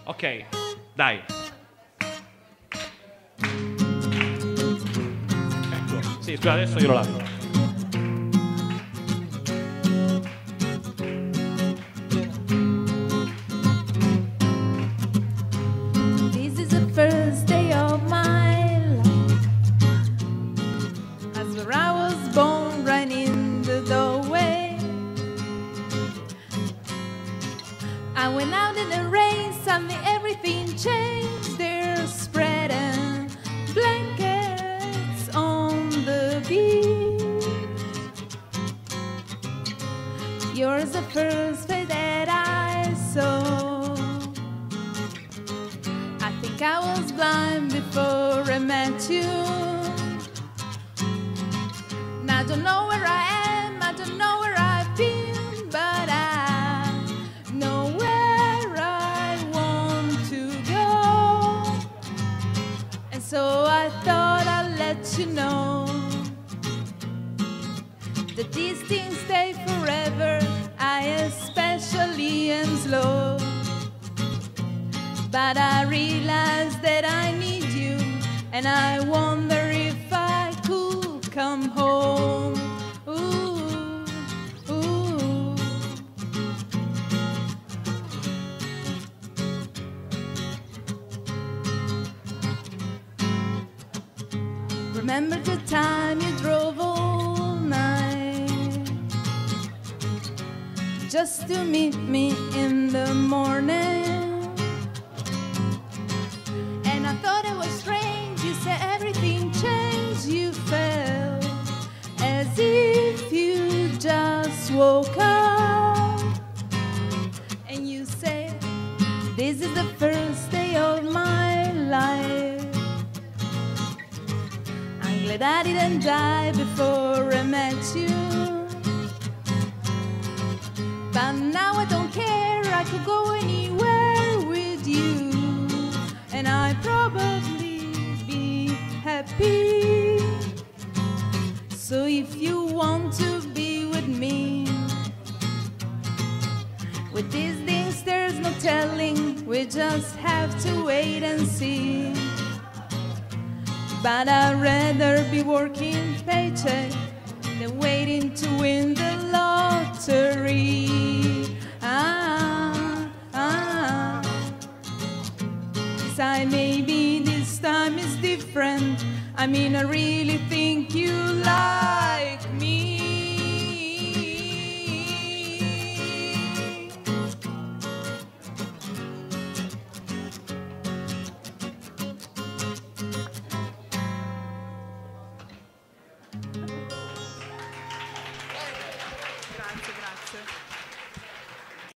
Ok, dai. Ecco. Sì, scusa, adesso io lo lascio. This is the first day of my life, as where I was born right in the doorway. I went out in the rain, suddenly everything changed. They're spreading blankets on the beach. Yours the first face that I saw. I think I was blind before I met you. And I don't know where I am, I don't know where I've been, but I know where I want to go. And so I thought I'd let you know that these things stay forever. I especially am slow, but I realize that I need you, and I wonder if I could come home. Ooh, ooh. Remember the time you drove all night just to meet me in the morning? And I thought it was strange, you said everything changed. You felt as if you just woke up. And you said, this is the first day of my life. I'm glad I didn't die before I met you. But now I don't care, I could go anywhere with you, and I'd probably be happy. So if you want to be with me, with these things there's no telling, we just have to wait and see. But I'd rather be working paycheck than waiting to win the lottery. Decide maybe this time is different. I mean, I really think you like me. Grazie, grazie.